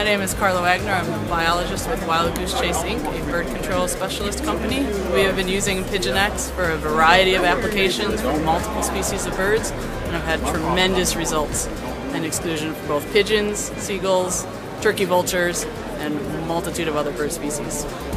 My name is Carla Wagner. I'm a biologist with Wild Goose Chase Inc., a bird control specialist company. We have been using Pignx for a variety of applications with multiple species of birds and have had tremendous results in exclusion for both pigeons, seagulls, turkey vultures, and a multitude of other bird species.